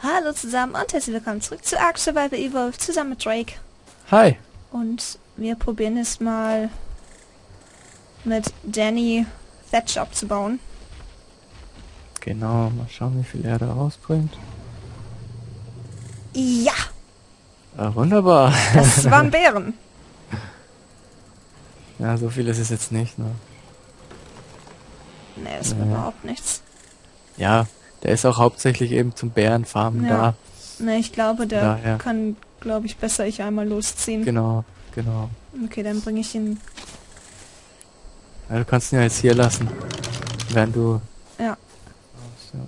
Hallo zusammen und herzlich willkommen zurück zu Ark Survival Evolved zusammen mit Drake. Hi. Und wir probieren es mal mit Danny Thatch abzubauen. Genau, mal schauen, wie viel er da rausbringt. Ja, Wunderbar. das waren Bären. Ja, so viel ist es jetzt nicht, ne? Nee, das war überhaupt nichts. Ja, der ist auch hauptsächlich eben zum Bärenfarmen Ja. da. Ne, ich glaube, der Daher. kann, glaube ich, besser ich einmal losziehen. Genau. Okay, dann bringe ich ihn. Ja, du kannst ihn ja jetzt hier lassen, während du... Ja. Ja.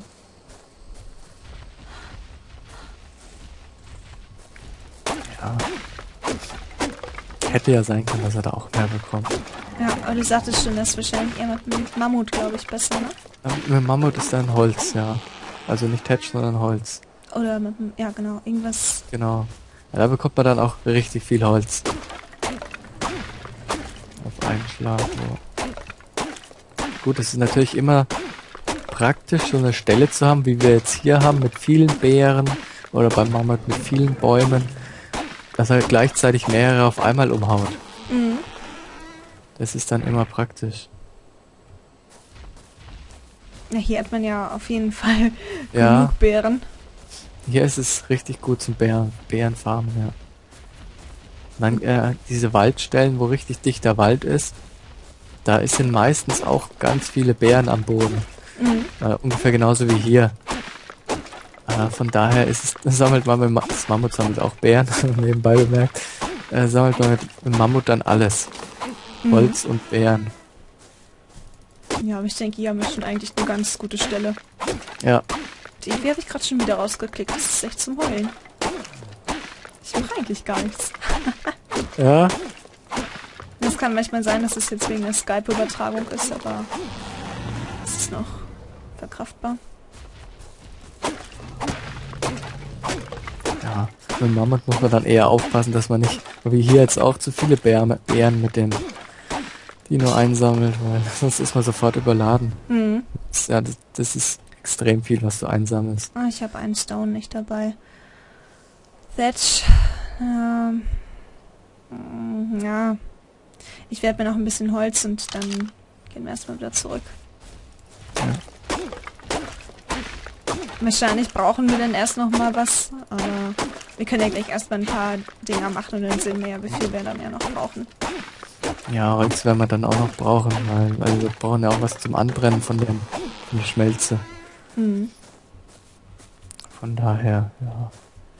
Ja. Hätte ja sein können, dass er da auch mehr bekommt. Ja, aber du sagtest schon, das ist wahrscheinlich eher mit dem Mammut, glaube ich, besser, ne? Mit Mammut ist dann Holz, ja. Also nicht Thatch, sondern Holz. Oder mit dem, ja genau, irgendwas. Genau. Ja, da bekommt man dann auch richtig viel Holz. Auf einen Schlag. So. Gut, es ist natürlich immer praktisch, so eine Stelle zu haben, wie wir jetzt hier haben, mit vielen Beeren oder beim Mammut mit vielen Bäumen, dass er gleichzeitig mehrere auf einmal umhaut. Mhm. Das ist dann immer praktisch. Ja, hier hat man ja auf jeden Fall Ja. genug Beeren. Hier ist es richtig gut zum Bärenfarmen, ja. Und dann diese Waldstellen, wo richtig dichter Wald ist, da sind meistens auch ganz viele Beeren am Boden. Mhm. Ungefähr genauso wie hier. Von daher ist es, sammelt man das Mammut sammelt auch Beeren, nebenbei bemerkt, sammelt man mit Mammut dann alles. Holz und Beeren. Ja, aber ich denke, hier haben wir schon eigentlich eine ganz gute Stelle. Ja. Die habe ich gerade schon wieder rausgeklickt. Das ist echt zum Heulen. Ich mache eigentlich gar nichts. Ja. Das kann manchmal sein, dass es jetzt wegen der Skype-Übertragung ist, aber es ist noch verkraftbar. Ja. Mit Mammut muss man dann eher aufpassen, dass man nicht, wie hier jetzt auch, zu viele Beeren mit dem, die nur einsammelt, weil sonst ist man sofort überladen. Mhm. Das ist extrem viel, was du einsammelst. Ah, ich habe einen Stone nicht dabei. Thatch. Ja. Ich werde mir noch ein bisschen Holz und dann gehen wir erstmal wieder zurück. Ja. Wahrscheinlich brauchen wir dann erst noch mal was, aber wir können ja gleich erstmal ein paar Dinger machen und dann sehen wir ja, wie viel wir dann ja noch brauchen. Ja, Holz werden wir dann auch noch brauchen, weil wir brauchen ja auch was zum Anbrennen von der Schmelze. Mhm. Von daher, ja.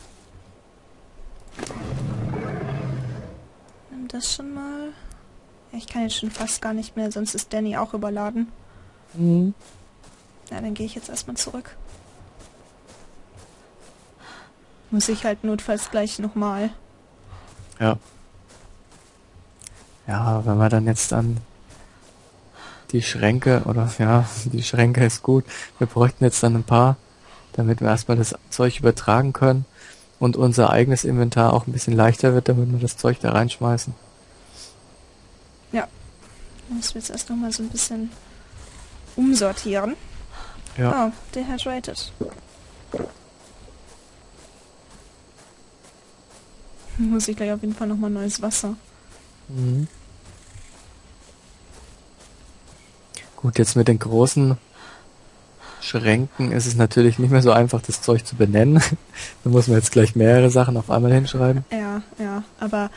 Nimm das schon mal. Ja, ich kann jetzt schon fast gar nicht mehr, sonst ist Danny auch überladen. Mhm. Na, dann gehe ich jetzt erstmal zurück. Muss ich halt notfalls gleich nochmal. Ja. Ja, wenn wir dann jetzt an die Schränke, oder ja, die Schränke ist gut. Wir bräuchten jetzt dann ein paar, damit wir erstmal das Zeug übertragen können und unser eigenes Inventar auch ein bisschen leichter wird, damit wir das Zeug da reinschmeißen. Ja. Muss jetzt erst nochmal so ein bisschen umsortieren. Ja. Oh, dehydrated. Muss ich gleich auf jeden Fall nochmal neues Wasser. Mhm. Gut, jetzt mit den großen Schränken ist es natürlich nicht mehr so einfach, das Zeug zu benennen. Da muss man jetzt gleich mehrere Sachen auf einmal hinschreiben. Ja, aber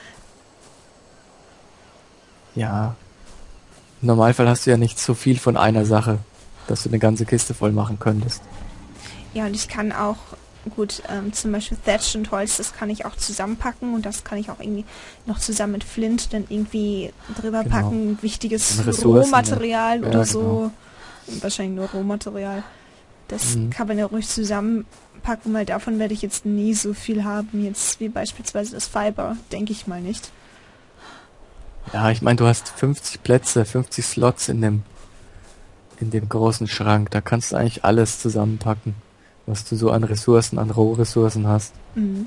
Ja. Im Normalfall hast du ja nicht so viel von einer Sache, dass du eine ganze Kiste voll machen könntest. ja, und ich kann auch, gut, zum Beispiel Thatch und Holz, das kann ich auch zusammenpacken und das kann ich auch irgendwie noch zusammen mit Flint dann irgendwie drüber Genau. packen. Wichtiges Und Ressourcen, Rohmaterial ja. oder Ja, so. Wahrscheinlich nur Rohmaterial. Das Mhm. kann man ja ruhig zusammenpacken, weil davon werde ich jetzt nie so viel haben, jetzt wie beispielsweise das Fiber, denke ich mal nicht. Ja, ich meine, du hast 50 Plätze, 50 Slots in dem großen Schrank. Da kannst du eigentlich alles zusammenpacken, was du so an Ressourcen, an Rohressourcen hast. Mhm.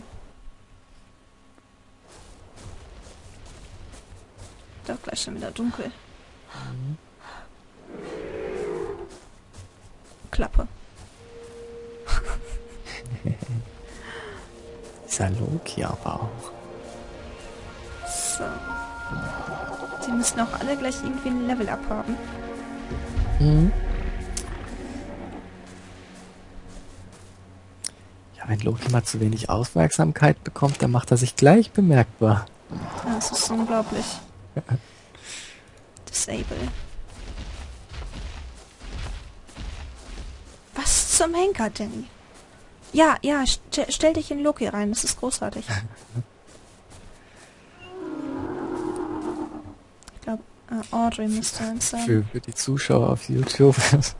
Doch gleich schon wieder dunkel. Klappe. Dieser Loki aber auch. So. Die müssen auch alle gleich irgendwie ein Level-Up haben. Mhm. Ja, wenn Loki mal zu wenig Aufmerksamkeit bekommt, dann macht er sich gleich bemerkbar. Ja, das ist unglaublich. Disable. Was zum Henker, Danny? Ja, stell dich in Loki rein, das ist großartig. Ich glaube, Audrey müsste eins sein. Für die Zuschauer auf YouTube.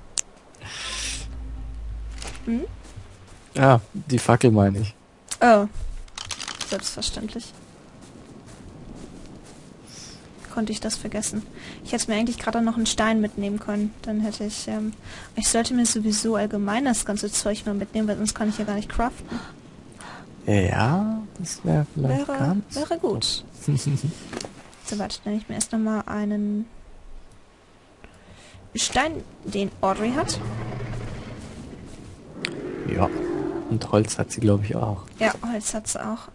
Hm? Ja, die Fackel meine ich. Oh. Selbstverständlich. Konnte ich das vergessen. Ich hätte mir eigentlich gerade noch einen Stein mitnehmen können. Dann hätte ich... ich sollte mir sowieso allgemein das ganze Zeug mal mitnehmen, weil sonst kann ich ja gar nicht craften. Ja, das wäre vielleicht Wäre gut. So, warte, dann nehme ich mir erst nochmal einen Stein, den Audrey hat. Ja, und Holz hat sie, glaube ich, auch. Ja, Holz hat sie auch.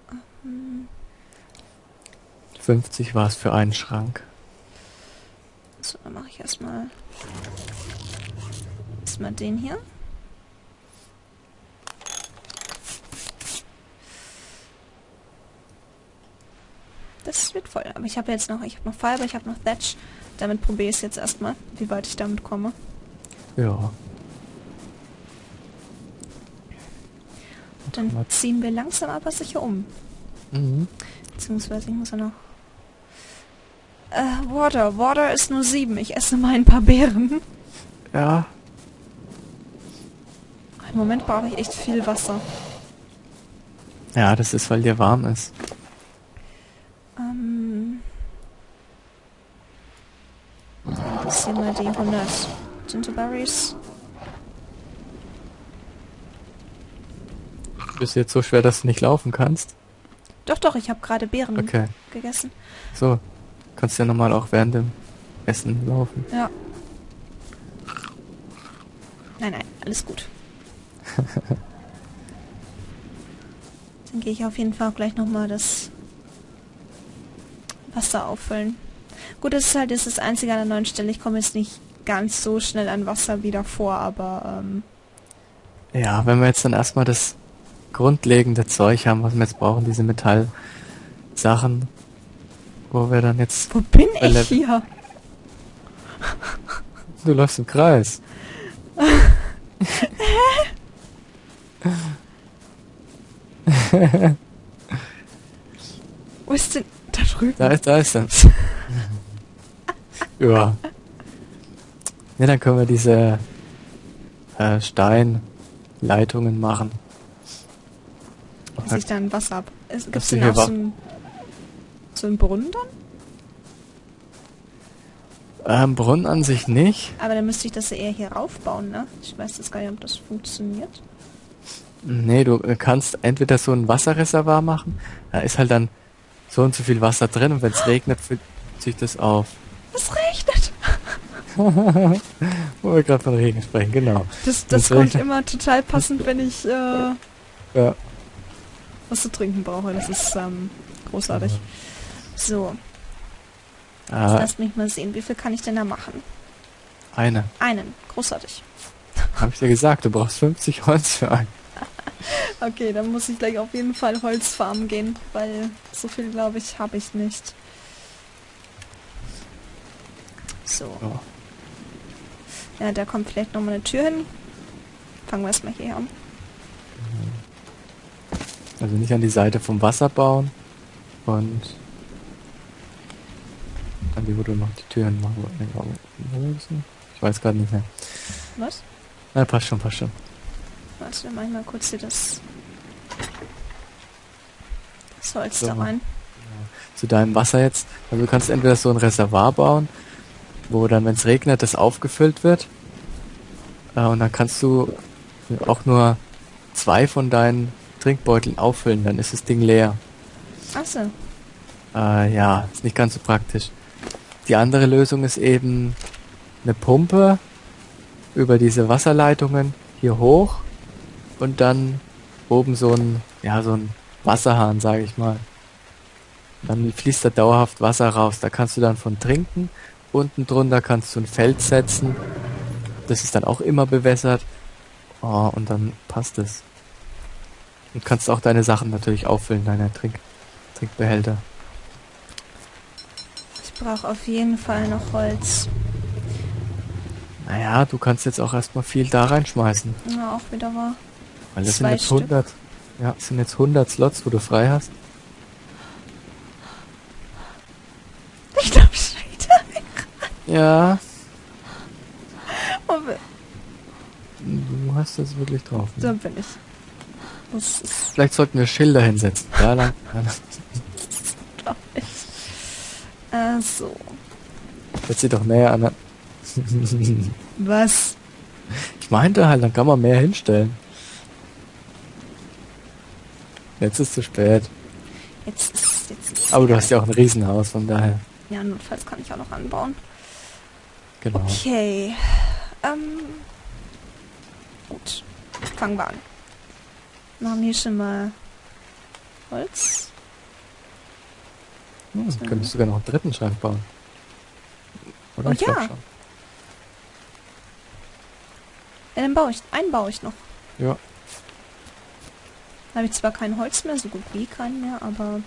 50 war es für einen Schrank. So, dann mache ich erstmal den hier. Das wird voll. Aber ich habe jetzt noch, noch Fiber, ich habe noch Thatch. Damit probiere ich es jetzt erstmal, wie weit ich damit komme. Ja. Dann ziehen wir langsam aber sicher um. Mhm. Beziehungsweise ich muss ja noch... Water. Water ist nur 7. Ich esse mal ein paar Beeren. Ja. Im Moment brauche ich echt viel Wasser. Ja, das ist, weil dir warm ist. Ein bisschen mal die 100 Ginterberries. Bist du jetzt so schwer, dass du nicht laufen kannst? Doch, ich habe gerade Beeren gegessen. So, kannst ja normal auch während dem Essen laufen. Ja. Nein, alles gut. Dann gehe ich auf jeden Fall auch gleich nochmal das Wasser auffüllen. Gut, das ist halt jetzt das Einzige an der neuen Stelle. Ich komme jetzt nicht ganz so schnell an Wasser wieder vor, aber ja, wenn wir jetzt dann erstmal das grundlegende Zeug haben, was wir jetzt brauchen, diese Metallsachen, wo wir dann jetzt... Wo bin ich hier? Du läufst im Kreis. Wo ist denn... Da drüben? Da ist er. Ja. Ja, dann können wir diese Steinleitungen machen. Dass ich dann Wasser ab. Gibt es du denn hier auch so einen Brunnen dann? Brunnen an sich nicht. Aber dann müsste ich das ja eher hier raufbauen, ne? Ich weiß jetzt gar nicht, ob das funktioniert. Nee, du kannst entweder so ein Wasserreservoir machen, da ist halt dann so und so viel Wasser drin und wenn es regnet, füllt sich das auf. Es regnet! Wo wir gerade von Regen sprechen, genau. Das kommt immer total passend, wenn ich ja. was zu trinken brauche. Das ist großartig. So. Jetzt lasst mich mal sehen, wie viel kann ich denn da machen? Einen. Großartig. Hab ich dir gesagt, du brauchst 50 Holz für einen. Okay, dann muss ich gleich auf jeden Fall Holzfarmen gehen, weil so viel, glaube ich, habe ich nicht. So. Oh. Ja, da kommt vielleicht nochmal eine Tür hin. Fangen wir erstmal hier an. Also nicht an die Seite vom Wasser bauen und an die, wo du noch die Türen machen wolltest. Ich weiß gerade nicht mehr. Was? Na, passt schon. Warte, dann mach ich mal kurz hier das Holz da rein. Zu deinem Wasser jetzt. Also du kannst entweder so ein Reservoir bauen, wo dann, wenn es regnet, das aufgefüllt wird. Und dann kannst du auch nur 2 von deinen Trinkbeuteln auffüllen, dann ist das Ding leer. Ach so. Ja, ist nicht ganz so praktisch. Die andere Lösung ist eben eine Pumpe über diese Wasserleitungen hier hoch und dann oben so ein Wasserhahn, sage ich mal. Dann fließt da dauerhaft Wasser raus. Da kannst du dann von trinken. Unten drunter kannst du ein Feld setzen. Das ist dann auch immer bewässert. Oh, und dann passt es. Und kannst auch deine Sachen natürlich auffüllen, deine Trinkbehälter. Ich brauche auf jeden Fall noch Holz. Naja, du kannst jetzt auch erstmal viel da reinschmeißen. Ja, auch wieder wahr. Weil das 2 sind jetzt Stück. 100. Ja, das sind jetzt 100 Slots, wo du frei hast. Ich glaube, ich wieder. Ja, Oh, du hast das wirklich drauf. Ne? so bin ich. Das ist, Vielleicht sollten wir Schilder hinsetzen. Da lang. glaub ich. So. Setz sie doch näher an. Was? Ich meinte halt, dann kann man mehr hinstellen. Jetzt ist zu spät. Jetzt ist Aber du hast ja auch ein Riesenhaus, von daher. ja, notfalls kann ich auch noch anbauen. Genau. Okay. Gut. Fangen wir an. Machen hier schon mal Holz. Dann könntest du sogar noch einen dritten Schrank bauen. Oder? Oh Ich glaub ja. schon. Ja, dann einen baue ich noch. Ja. Da habe ich zwar kein Holz mehr, so gut wie keinen mehr, aber...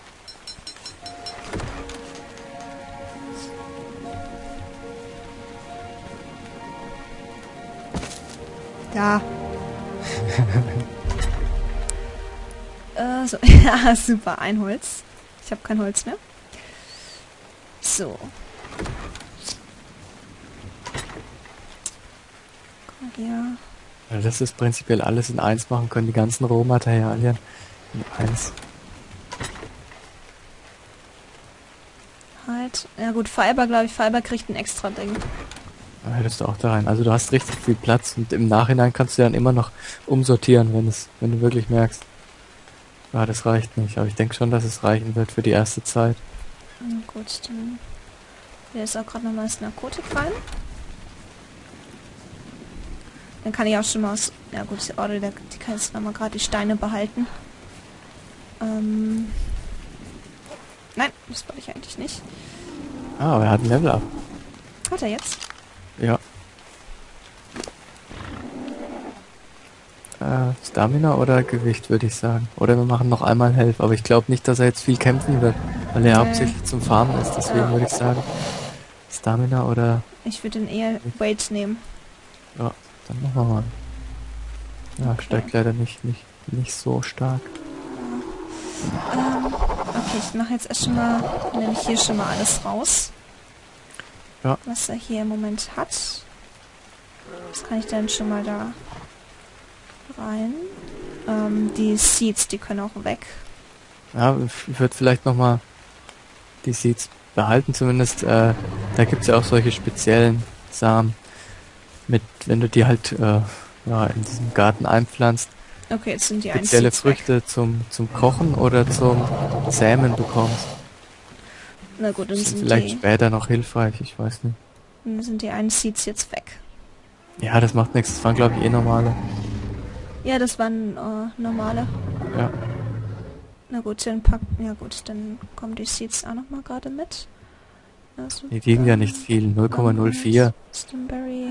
Ja. So. Ja, super. Ein Holz. Ich habe kein Holz mehr. So. Guck mal hier. Ja, das ist prinzipiell alles in eins machen können, die ganzen Rohmaterialien in eins. Halt. Ja gut, Fiber, glaube ich. Fiber kriegt ein extra Ding. Da hättest du auch da rein. Also du hast richtig viel Platz und im Nachhinein kannst du dann immer noch umsortieren, wenn du wirklich merkst. Ja, das reicht nicht, aber ich denke schon, dass es reichen wird für die erste Zeit. Na gut, dann... Hier ist auch gerade nochmal das Narkotik rein. Dann kann ich auch schon mal aus... Ja gut, die Order, die kann jetzt nochmal gerade die Steine behalten. Nein, das wollte ich eigentlich nicht. Ah, aber er hat ein Level up. Hat er jetzt? Ja. Stamina oder Gewicht, würde ich sagen. Oder wir machen noch einmal Health, aber ich glaube nicht, dass er jetzt viel kämpfen wird, weil er hauptsächlich zum Farmen ist, deswegen Ja. würde ich sagen Stamina oder... Ich würde den eher Weight nehmen. Ja, dann machen wir mal. Ja, Okay. steigt leider nicht so stark. Okay, ich mache jetzt erst schon mal... Nehme ich hier schon mal alles raus. Ja. Was er hier im Moment hat. Das kann ich dann schon mal da rein. Die Seeds, die können auch weg. Ja, ich würde vielleicht nochmal die Seeds behalten, zumindest. Da gibt's ja auch solche speziellen Samen, wenn du die halt in diesem Garten einpflanzt, Okay, jetzt sind die einen spezielle Seeds weg. Früchte zum Kochen oder zum Sämen bekommst. Na gut, dann Das sind sind vielleicht die, später noch hilfreich, ich weiß nicht. dann sind die einen Seeds jetzt weg. Ja, das macht nichts, das waren glaube ich eh normale. Ja, das waren normale. Ja. Na gut, dann kommen die Seeds auch noch mal gerade mit. Also, Die wiegen ja nicht viel, 0,04. Stimberry,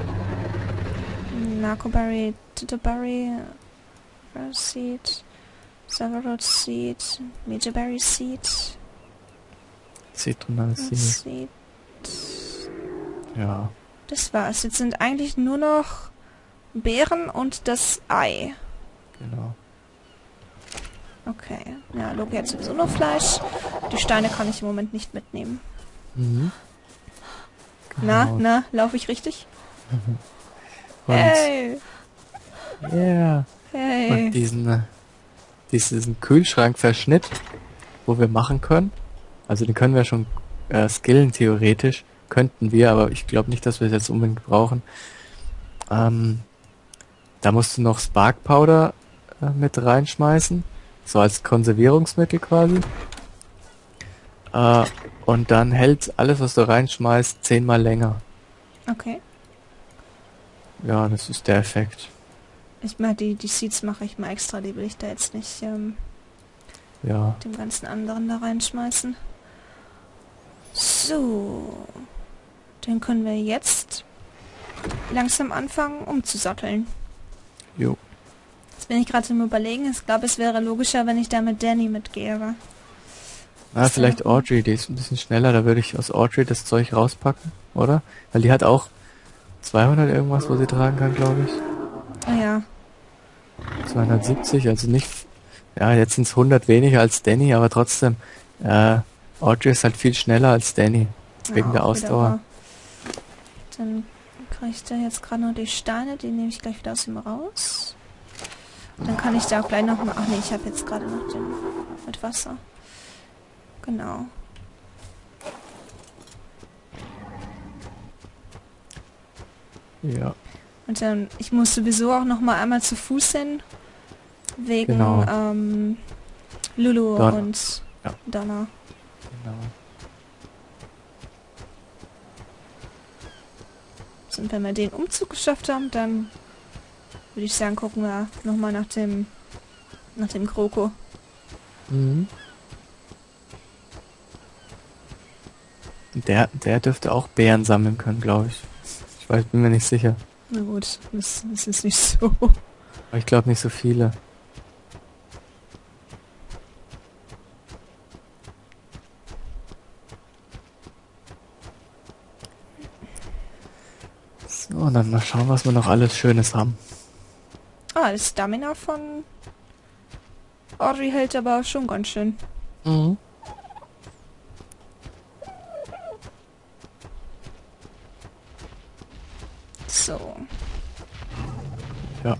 Narcoberry, Titterberry, Rose Seed, Savarot Seed, Mejoberry Seed, Zitronal Seed. Seed. Ja. Das war's. Jetzt sind eigentlich nur noch Beeren und das Ei. Genau. Okay. Ja, Loki hat sowieso noch Fleisch. Die Steine kann ich im Moment nicht mitnehmen. Mhm. Na, laufe ich richtig? Und, Hey! yeah. Hey! Und diesen Kühlschrankverschnitt, wo wir machen können, also den können wir schon skillen theoretisch, könnten wir, aber ich glaube nicht, dass wir es jetzt unbedingt brauchen. Da musst du noch Spark Powder mit reinschmeißen, so als Konservierungsmittel quasi. Und dann hält alles, was du reinschmeißt, 10-mal länger. Okay. Ja, das ist der Effekt. Ich meine, die Seeds mache ich mal extra, die will ich da jetzt nicht Ja. Dem ganzen anderen da reinschmeißen. So. Dann können wir jetzt langsam anfangen, umzusatteln. Jo. Jetzt bin ich gerade zum Überlegen. Ich glaube, es wäre logischer, wenn ich da mit Danny mitgehe. Ah, vielleicht Audrey, die ist ein bisschen schneller. Da würde ich aus Audrey das Zeug rauspacken, oder? Weil die hat auch 200 irgendwas, wo sie tragen kann, glaube ich. Oh ja. 270, also nicht... Ja, jetzt sind es 100 weniger als Danny, aber trotzdem... Audrey ist halt viel schneller als Danny. Wegen der auch Ausdauer. wieder wahr. Dann kriege ich da jetzt gerade noch die Steine. Die nehme ich gleich wieder aus ihm raus. Dann kann ich da auch gleich noch mal... Ach nee, ich habe jetzt gerade noch den mit Wasser. Genau. Ja. Und dann, ich muss sowieso auch noch mal einmal zu Fuß hin. Wegen Genau. Lulu Donna. und Ja. Donna. Genau. Und wenn wir den Umzug geschafft haben, dann würde ich sagen, gucken wir nochmal nach dem Kroko. Mhm. Der dürfte auch Beeren sammeln können, glaube ich. Ich weiß, bin mir nicht sicher. Na gut, das ist nicht so. Aber ich glaube nicht so viele. So, und dann mal schauen, was wir noch alles Schönes haben. Ah, das Stamina von Audrey hält aber schon ganz schön. Mhm. So. Ja.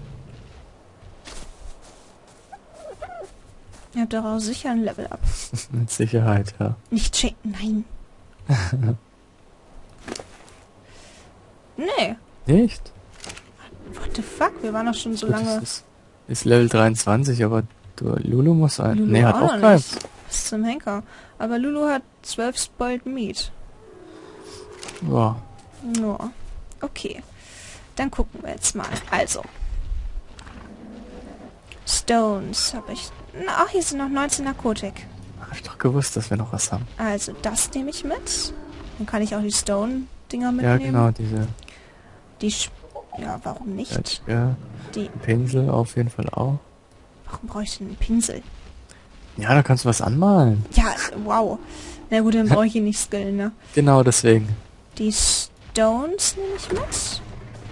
Ihr habt doch auch sicher ein Level up. Mit Sicherheit, ja. Nicht nein. Nee. Nicht? What the fuck? Wir waren doch schon so Gut, lange... das ist Level 23, aber Lulu muss ein... Lulu Nee, hat auch auch noch keins. nicht. Was zum Henker. Aber Lulu hat 12 Spoiled Meat. Ja. Ja. Okay. Dann gucken wir jetzt mal. Also. Stones habe ich... Ach, hier sind noch 19 Narkotik. Hab ich doch gewusst, dass wir noch was haben. Also, das nehme ich mit. Dann kann ich auch die Stone-Dinger mitnehmen. Ja, genau, diese... Ja, warum nicht? Ja, Die... Pinsel auf jeden Fall auch. Warum brauche ich denn einen Pinsel? Ja, da kannst du was anmalen. Ja, wow. Na gut, dann brauche ich ihn nicht skillen, ne? Genau, deswegen. Die Stones nehme ich mit.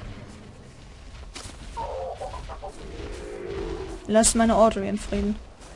Lass meine Audrey in Frieden.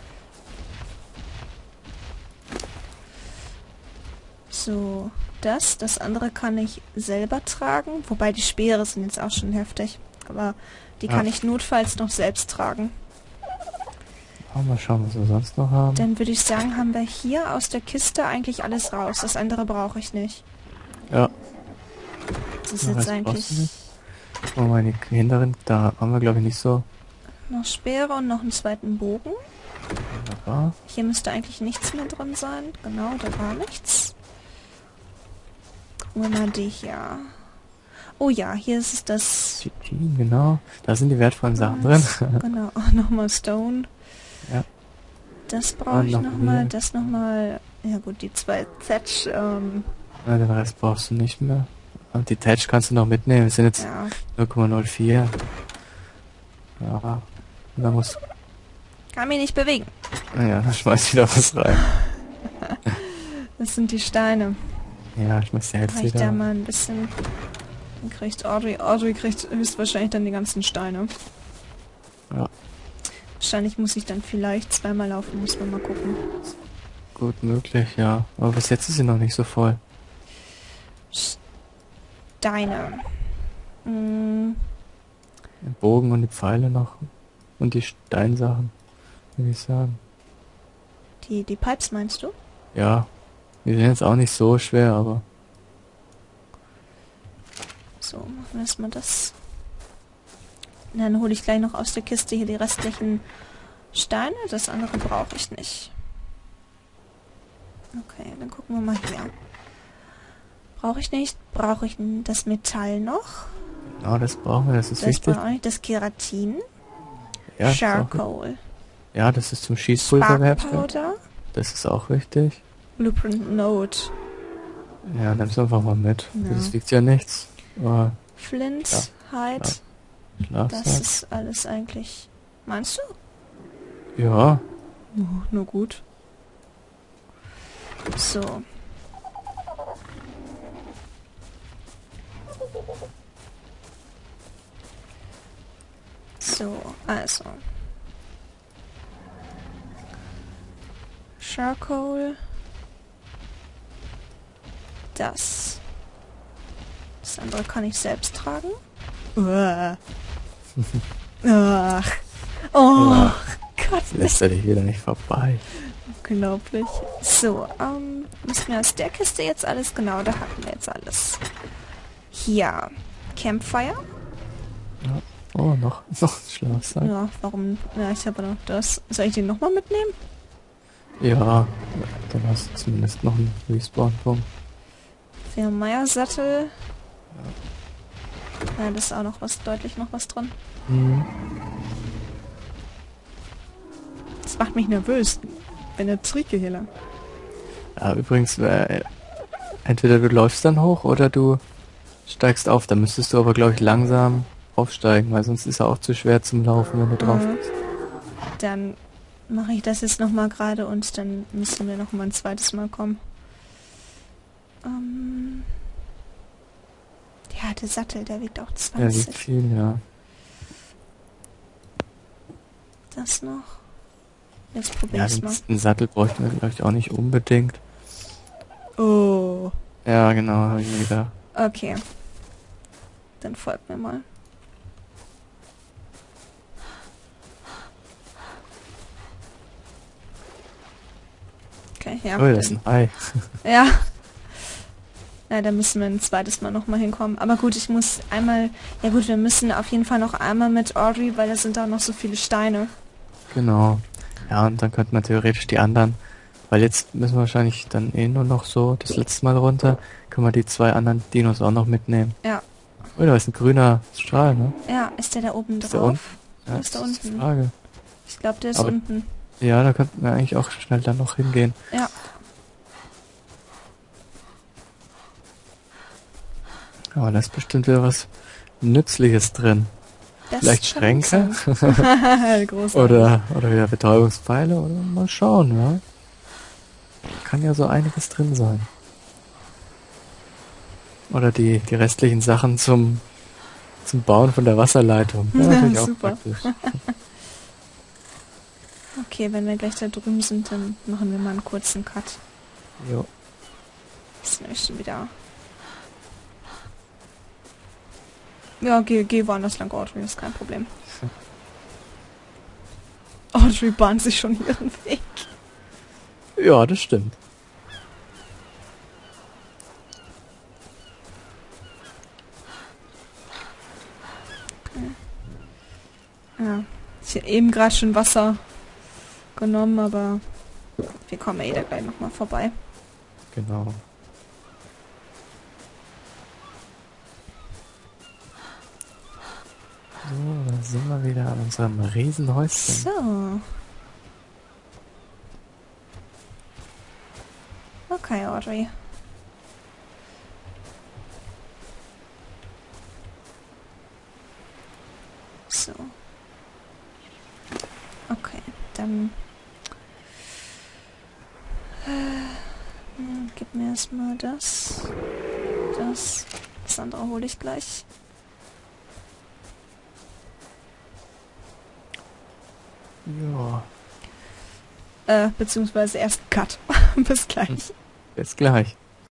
So, das andere kann ich selber tragen. Wobei die Speere sind jetzt auch schon heftig. Aber die kann ich notfalls noch selbst tragen. Mal schauen, was wir sonst noch haben. Dann würde ich sagen, haben wir hier aus der Kiste eigentlich alles raus. Das andere brauche ich nicht. Ja. Das ist Ja, jetzt was brauchst eigentlich du nicht? Oh, meine Hinterin, da haben wir glaube ich nicht so. noch Speere und noch einen zweiten Bogen. Wunderbar. Hier müsste eigentlich nichts mehr drin sein. Genau, da war nichts. Gucken wir mal die hier. Oh ja, hier ist es das... GG, genau. Da sind die wertvollen Sachen drin. Genau, nochmal Stone. Ja. Das brauche ich noch nochmal. mehr. Das nochmal... Ja gut, die zwei Thatch. Ja, den Rest brauchst du nicht mehr. Und die Thatch kannst du noch mitnehmen. Es sind jetzt Ja. 0,04. Ja. Und da muss... Kann mich nicht bewegen. Naja, da schmeiß wieder was rein. Das sind die Steine. Ja, ich schmeiß die Hälfte Reicht da wieder. mal ein bisschen... Dann kriegt Audrey... Audrey kriegt höchstwahrscheinlich dann die ganzen Steine. Ja. Wahrscheinlich muss ich dann vielleicht zweimal laufen. Muss man mal gucken. Gut möglich, ja. Aber bis jetzt ist sie noch nicht so voll. Steine. Hm, Den Bogen und die Pfeile noch. Und die Steinsachen, würde ich sagen. die Pipes meinst du? Ja. Die sind jetzt auch nicht so schwer, aber... So, machen wir erstmal das. Und dann hole ich gleich noch aus der Kiste hier die restlichen Steine. Das andere brauche ich nicht. Okay, dann gucken wir mal hier. Brauche ich nicht. Brauche ich das Metall noch? Genau, das brauchen wir, das ist Das wichtig. brauche ich nicht. Das Keratin. Ja, das ist auch gut. Charcoal. Ja, das ist zum Schießpulver herstellen. Powder. Das ist auch wichtig. Blueprint Note. Ja, nimm's einfach mal mit. Ja. Das wiegt ja nichts. Aber Flint, Hide. Das Schlafsack. ist alles eigentlich... Meinst du? Ja. Oh, nur gut. So. So, also. Charcoal. Das. Das andere kann ich selbst tragen. Ach. Oh, Ja. Gott. Lässt er dich wieder nicht vorbei. Unglaublich. So, müssen wir aus der Kiste jetzt alles... Genau, da hatten wir jetzt alles. Hier. Campfire. Ja. Oh, noch ein Schlafsack. Ja, warum? Ja, ich habe noch das. Soll ich den nochmal mitnehmen? Ja, dann hast du zumindest noch einen Respawn-Punkt. Der Meiersattel. Ja, das ist auch noch was, deutlich noch was drin. Mhm. Das macht mich nervös, wenn der Tricke hier lang. Ja, übrigens, entweder du läufst dann hoch oder du steigst auf. Da müsstest du aber, glaube ich, langsam aufsteigen, weil sonst ist er auch zu schwer zum Laufen, wenn du drauf bist. Dann mache ich das jetzt nochmal gerade und dann müssen wir nochmal ein zweites Mal kommen. Ja, der Sattel, der wiegt auch Ja, wiegt 20. viel, ja. Das noch. Jetzt probier Ja, ich's mal. den Sattel bräuchten wir, glaube ich, auch nicht unbedingt. Oh. Ja, genau, habe ich mir gedacht. Okay. Dann folgt mir mal. Okay, ja. Oh, das ist ein Ei. Ja. Ja, da müssen wir ein zweites Mal nochmal hinkommen. Aber gut, ich muss einmal... Ja gut, wir müssen auf jeden Fall noch einmal mit Audrey, weil da sind auch noch so viele Steine. Genau. Ja, und dann könnte man theoretisch die anderen, weil jetzt müssen wir wahrscheinlich dann eh nur noch so das letzte Mal runter, können wir die zwei anderen Dinos auch noch mitnehmen. Ja. Oh, da ist ein grüner Strahl, ne? Ja, ist der da oben Ist der drauf? unten? Ja, Oder ist der das ist die unten? Frage. Ich glaube, der ist Aber- unten. Ja, da könnten wir eigentlich auch schnell dann noch hingehen. Ja. Aber da ist bestimmt wieder was Nützliches drin. Das Vielleicht kann gut Schränke? sein. Großartig. Oder wieder Betäubungspfeile oder mal schauen, ja. Kann ja so einiges drin sein. Oder die restlichen Sachen zum Bauen von der Wasserleitung. Ja, natürlich auch Super. praktisch. Okay, wenn wir gleich da drüben sind, dann machen wir mal einen kurzen Cut. Jo. Das ist nämlich schon wieder... Ja, geh woanders lang, Audrey, ist kein Problem. Audrey bahnt sich schon ihren Weg. Ja, das stimmt. Ja, ich habe eben gerade schon Wasser genommen, aber wir kommen ja eh da gleich nochmal vorbei. Genau. So, da sind wir wieder an unserem Riesenhäuschen. So. Okay, Audrey. So. Okay, dann... gib mir erstmal das. Das andere hole ich gleich. Ja, Beziehungsweise erst Cut. Bis gleich. bis gleich.